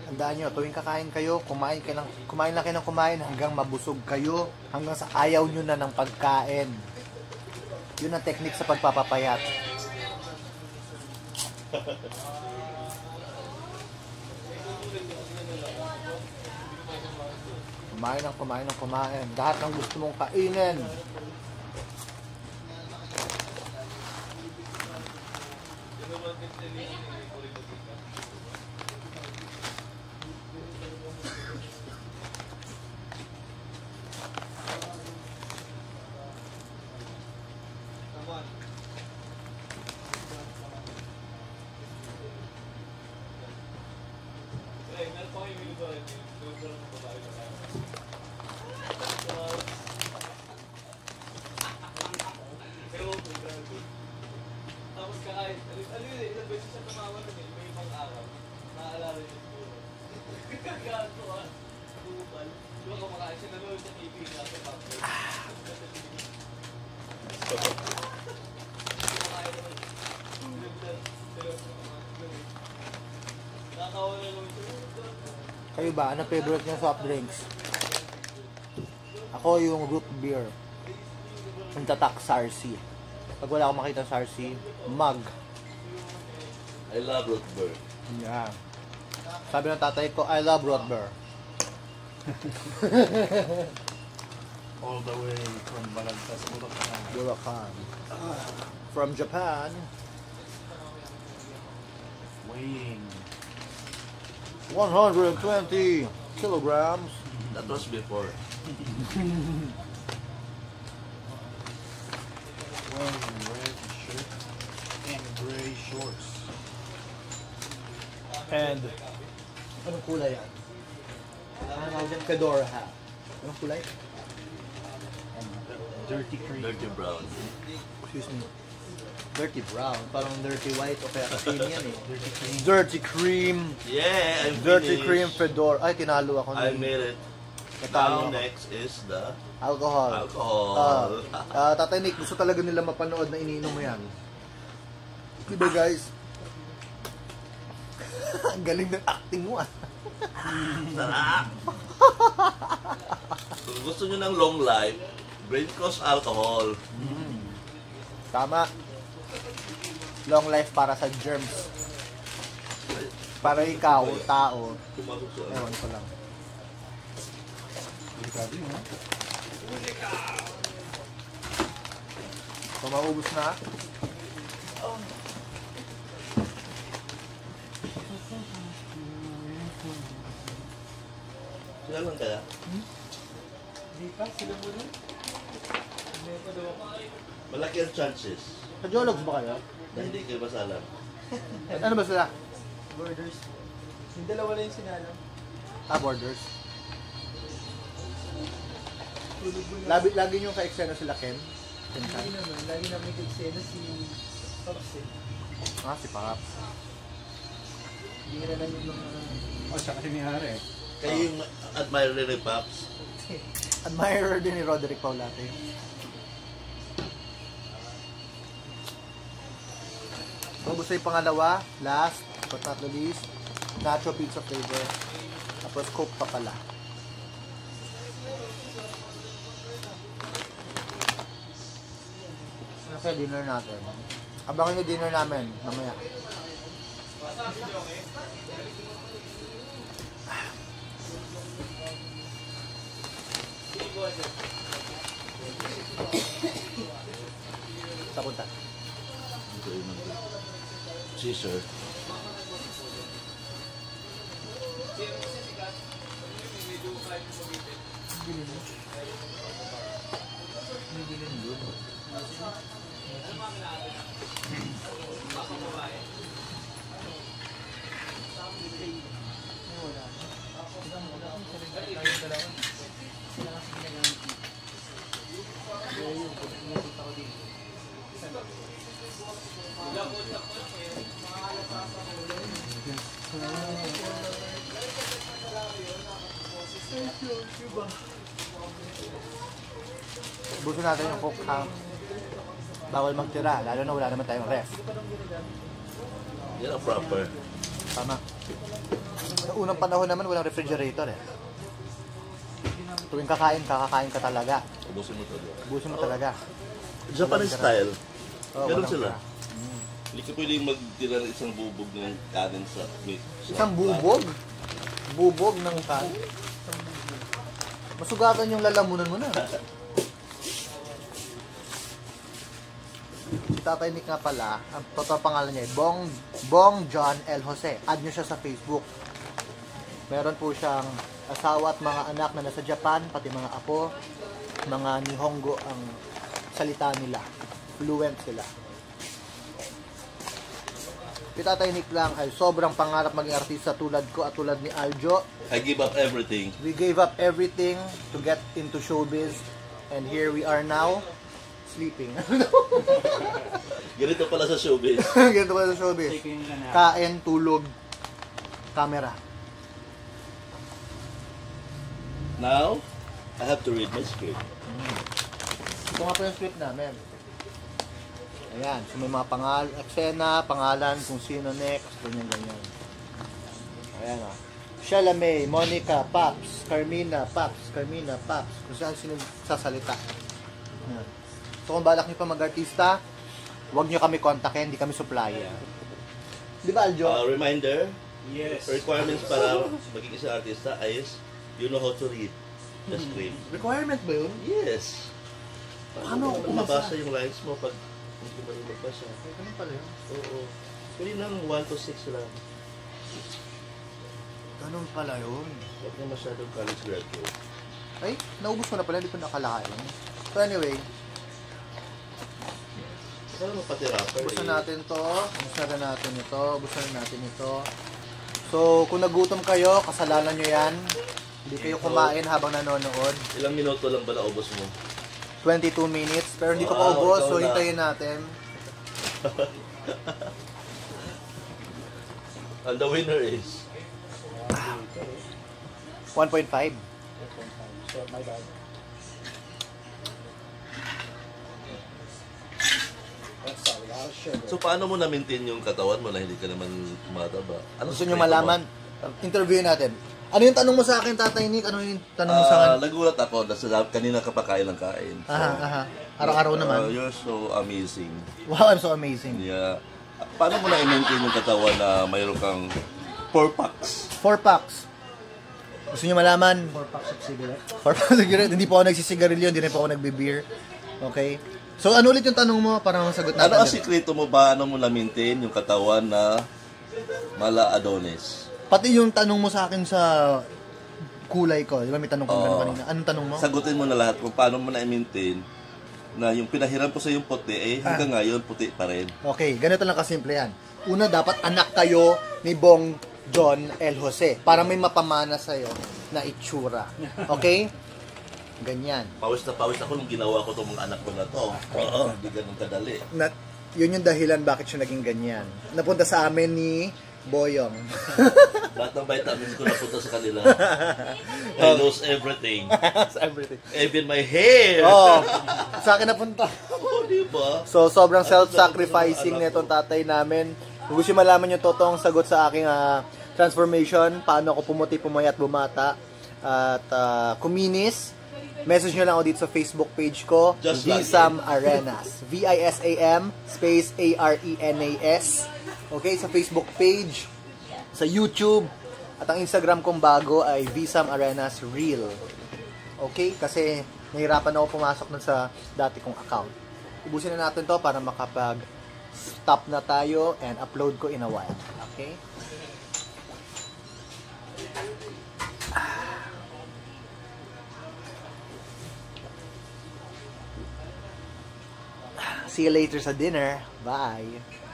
Tandaan nyo, tuwing kakain kayo, kumain lang kayo ng kumain hanggang mabusog kayo, hanggang sa ayaw nyo na ng pagkain. Yun ang technique sa pagpapapayat. Kumain ng kumain. Lahat ng gusto mong kainin. Tapos kakain, ilang beses siya tumawa na may ibang araw. Naaalala niyo siguro. Gato ka. Bukal. Di ba kumakain siya nanonood sa TV na sa Pamper? Kumakain naman. Nakawa na naman siya. Kayo ba? Ano favorite niyo soft drinks? Ako yung root beer. Ang tatak, Sarsi. Pag wala akong makita Sarsi, mug. I love root beer. Yeah. Sabi ng tatay ko, I love root beer. All the way from Balagtas, Bulacan. Bulacan. From Japan. Weighing 120 kilograms. That was before. wearing red shirt and gray shorts. And, anong kulay yan? Ano tawag yan? Fedora hat. Anong kulay? And dirty cream. Dirty brown. Excuse me. Dirty brown. Parang dirty white o kaya cream yan eh. Dirty cream. Dirty cream. Yeah, I'm Dirty finished. cream Fedora. Ay, tinalo ako. I made it. Natalo Now ako. next is the Alcohol. alcohol. Tatay Nick, gusto talaga nila mapanood na iniinom mo yan. Diba guys? Ang galing ng acting mo ah. Sarap! Kung gusto nyo ng long life, Brain Cross alcohol. Tama. Long life para sa germs. Para ikaw, tao. Tumasok sa Ewan ko lang. Delikado yun, ha? So, maubos na. Sila lang kaya? Hindi pa, sila mo rin. Hindi pa daw ako. Malaki ang chances. Sa Jologs ba kayo? Na hindi kayo masalam. Ano ba sila? Borders. Yung dalawa lang yung sinalam. Borders. Tulog mo na. Lagi nyo ka-eksena sila Ken? Ken Tan? Hindi naman. Lagi namin kagsena si Pops eh. Si Paps. Hindi na lang yung mga... Oh, siya kasi ni Hare. Kayo yung admirer ni Pops. Admirer din ni Roderick Paulate. So, gusto yung pangalawa, last, but not the least, nacho pizza flavor. Tapos Coke pa pala. Ano kaya dinner natin? Abangan nyo dinner namin, mamaya. Sa punta. Ito yung Caesar. Buso natin yung Coke ha. Bawal magtira, lalo na wala naman tayong ref. Yan ang proper. Tama. unang panahon naman, walang refrigerator eh. Tuwing kakain ka talaga. Ubusin mo to. Ubusin mo talaga. Japanese style. Oh, Ganun walang sila. tira. Hindi ka pwedeng magtira ng isang bubog ng kanin sa meat. Isang bubog? Bubog ng kanin? Masugatan yung lalamunan mo na. Si Tatay Nick nga pala, ang totoo pangalan niya ay Bong John L. Jose. Add nyo siya sa Facebook. Meron po siyang asawa at mga anak na nasa Japan, pati mga apo. Mga Nihongo ang salita nila. Fluent sila. Si Tatay Nick lang ay sobrang pangarap maging artista tulad ko at tulad ni Aljo. I give up everything. We gave up everything to get into showbiz. And here we are now, sleeping. Ganito pala sa showbiz. Ganito pala sa showbiz. Kain, tulog, camera. Now, I have to read my script. Ito nga po yung script namin. Ayan, so may mga eksena, pangalan, kung sino next, ganyan. Ayan o. Chalamet, Monica, Paps, Carmina, Paps, kung saan sino sasalita. Ayan. So kung balak nyo pa mag-artista, huwag nyo kami kontakin, hindi kami supplier. Di ba, Aljo? Reminder, Yes. requirements para maging isang artista is you know how to read the script. Requirement ba yun? Yes. Paano Paano mabasa yung lines mo pag hindi mo rin magbasa? Ay, ganun pala yun. Oo. Pwede lang 1 to 6 lang. Ganun pala yun. Huwag na masyadong college graduate. Ay, naubos ko na pala, hindi ko nakalakain. So anyway, Saan mo pati rapper? ubusan natin to, ubusan natin ito. So, kung nagutom kayo, kasalanan nyo yan. Hindi kayo kumain habang nanonood. Ilang minuto lang ba naubos mo? 22 minutes, pero hindi ko pa Wow, ubos, ikaw so na. hintayin natin. And the winner is 1.5. So, my bad. That's sorry, I'll share. So paano mo na-maintain yung katawan mo na hindi ka naman tumataba? Ano Gusto nyo sekreto mo? malaman? Interview natin. Ano yung tanong mo sa akin, Tatay Nick? Ano yung tanong mo sa akin? Nagulat ako dahil kanina ka pa kain ng kain. So, Araw-araw naman. You're so amazing. Wow, I'm so amazing. Yeah. Paano mo na-maintain yung katawan na mayroon kang 4 packs? 4 packs. Gusto nyo malaman? 4 packs of cigarette. 4 packs of cigarette. Hindi po ako nagsisigarilyo, hindi rin po ako nagbe-beer. Okay? So, ano ulit yung tanong mo para masagot natin? Ano ang sikreto mo ba? Ano mo na-maintain yung katawan na mala Adonis? Pati yung tanong mo sa akin sa kulay ko. Di ba may tanong ko gano'n kanina? Anong tanong mo? Sagutin mo na lahat kung paano mo na-maintain na yung pinahiram ko sa yung puti, hanggang ngayon puti pa rin. Okay, ganito lang kasimple yan. Una, dapat anak kayo ni Bong John L. Jose para may mapamana sa'yo na itsura. Okay? Ganyan. Pawis na pawis ako nung ginawa ko itong mga anak ko na to. Oo, hindi ganun kadali. Yun yung dahilan bakit siya naging ganyan. Napunta sa amin ni Boyong. Lahat ng vitamins ko napunta sa kanila. I lose everything. Everything. Even my hair. Oh, sa akin napunta. Oh, di ba? So, sobrang self-sacrificing nitong tatay namin. Kung gusto malaman yung totoong sagot sa aking transformation, paano ako pumuti, pumayat, bumata, at kuminis, message nyo lang ako dito sa Facebook page ko, Just like Visam Arenas. V-I-S-A-M space A-R-E-N-A-S. Okay, sa Facebook page, sa YouTube, at ang Instagram kong bago ay Visam Arenas Real. Okay? Kasi nahirapan ako pumasok nun sa dati kong account. Ubusin na natin to para makapag-stop na tayo and upload ko in a while. Okay? See you later sa dinner. Bye!